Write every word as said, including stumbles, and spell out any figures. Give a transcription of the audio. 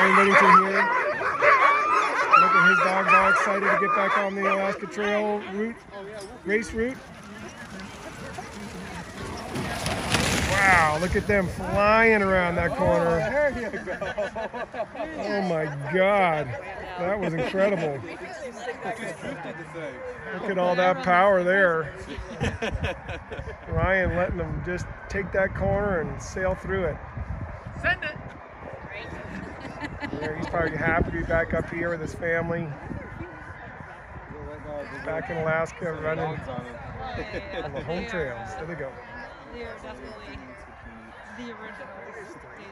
Ryan Redington here. Look at his dogs all excited to get back on the Alaska Trail route, race route. Wow, look at them flying around that corner. Oh, there you go. Oh my God, that was incredible. Look at all that power there. Ryan letting them just take that corner and sail through it. Send it. Yeah, he's probably happy to be back up here with his family. Back in Alaska running on the home trails. There they go. They are definitely the original Daisy.